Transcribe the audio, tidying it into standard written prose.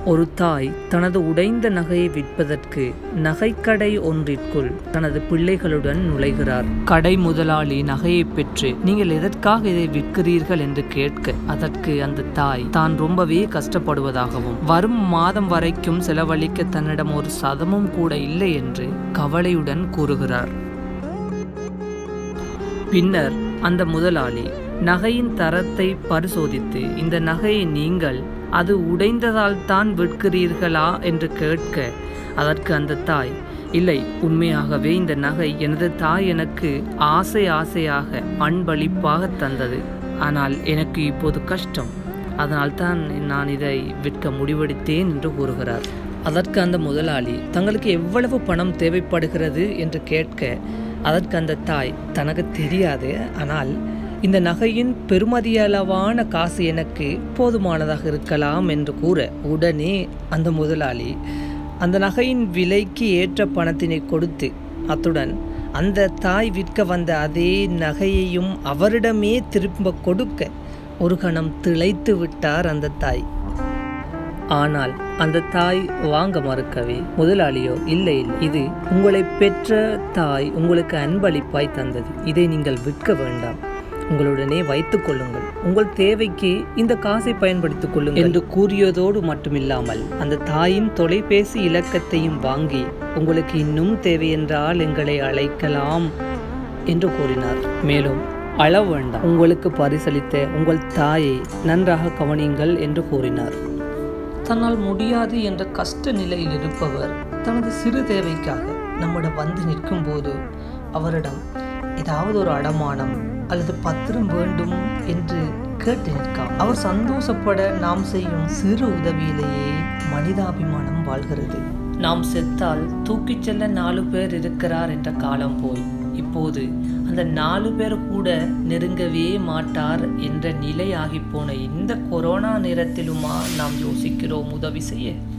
ஒரு தாய் தனது உடைந்த நகையை விற்பதற்கு நகைக்கடை ஒன்றிற்குள் தனது பிள்ளைகளுடன் நுழைகிறார். கடை முதலாளி நகையை பெற்று நீங்கள் எதற்காக இதை விற்கிறீர்கள் என்று கேட்க அதற்கு அந்த தாய் தான் ரொம்பவே கஷ்டப்படுவதாகவும் வரும் மாதம் வரைக்கும் செலவழிக்க தன்னிடம் ஒரு சதமும் கூட இல்லை என்று கவலையுடன் கூறுகிறார். பின்னர் அந்த முதலாளி நகையின் தரத்தை பரிசோதித்து இந்த நகையை நீங்கள் அது உடைந்ததால் தான் விற்கிறீர்களா என்று கேட்க அதற்கு அந்த தாய் இல்லை, உண்மையாகவே இந்த நகை எனது தாய் எனக்கு ஆசையாக அன்பளிப்பாக தந்தது. ஆனால் எனக்கு இப்போது கஷ்டம், அதனால் தான் நான் இதை விற்க முடிவெடுத்தேன் என்று கூறுகிறார். அதற்கு அந்த முதலாளி தங்களுக்கு எவ்வளவு பணம் தேவைப்படுகிறது என்று கேட்க அதற்கு அந்த தாய் தனக்கு தெரியாது, ஆனால் இந்த நகையின் பெருமதியளவான காசு எனக்கு போதுமானதாக இருக்கலாம் என்று கூற உடனே அந்த முதலாளி அந்த நகையின் விலைக்கு ஏற்ற பணத்தினை கொடுத்து அத்துடன் அந்த தாய் விற்க வந்த அதே நகையையும் அவரிடமே திரும்ப கொடுக்க ஒரு கணம் திளைத்து விட்டார் அந்த தாய். ஆனால் அந்த தாய் வாங்க மறுக்கவே முதலாளியோ இல்லை, இது உங்களை பெற்ற தாய் உங்களுக்கு அன்பளிப்பாய் தந்தது, இதை நீங்கள் விற்க வேண்டாம், உங்களுடனே வைத்துக் கொள்ளுங்கள், உங்கள் தேவைக்கு இந்த காசை பயன்படுத்திக் கொள்ளுங்கள் என்று கூறியதோடு மட்டுமில்லாமல் அந்த தாயின் தொலைபேசி இலக்கத்தையும் வாங்கி உங்களுக்கு இன்னும் தேவை என்றால் எங்களை அழைக்கலாம் என்று கூறினார். மேலும் அள வேண்டாம், உங்களுக்கு பரிசளித்த உங்கள் தாயை நன்றாக கவனியுங்கள் என்று கூறினார். தன்னால் முடியாது என்ற கஷ்ட நிலையில் இருப்பவர் தனது சிறு தேவைக்காக நம்மிடம் வந்து நிற்கும் போது அவரிடம் ஏதாவது ஒரு அடமானம் அல்லது பத்திரம் வேண்டும் என்று கேட்டு நிற்காம். அவர் சந்தோஷப்பட நாம் செய்யும் சிறு உதவியிலேயே மனிதாபிமானம் வாழ்கிறது. நாம் செத்தால் தூக்கிச் செல்ல 4 பேர் இருக்கிறார் என்ற காலம் போய் இப்போது அந்த 4 பேர் கூட நெருங்கவே மாட்டார் என்ற நிலையாகி போன இந்த கொரோனா நேரத்திலுமா நாம் யோசிக்கிறோம் உதவி செய்ய?